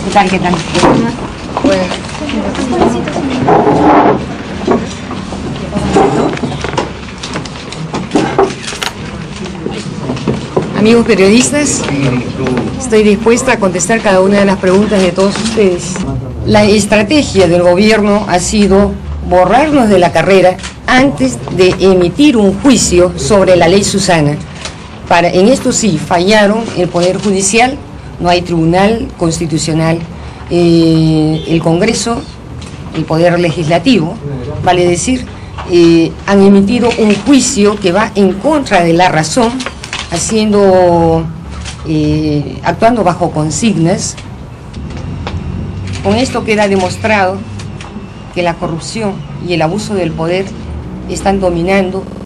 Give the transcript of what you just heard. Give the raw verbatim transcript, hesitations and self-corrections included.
¿Qué tal, qué tal? Bueno. Amigos periodistas, estoy dispuesta a contestar cada una de las preguntas de todos ustedes. La estrategia del gobierno ha sido borrarnos de la carrera antes de emitir un juicio sobre la ley Susana. Para, en esto sí, fallaron el Poder Judicial, no hay Tribunal Constitucional, eh, el Congreso, el Poder Legislativo, vale decir, eh, han emitido un juicio que va en contra de la razón, haciendo, eh, actuando bajo consignas. Con esto queda demostrado que la corrupción y el abuso del poder están dominando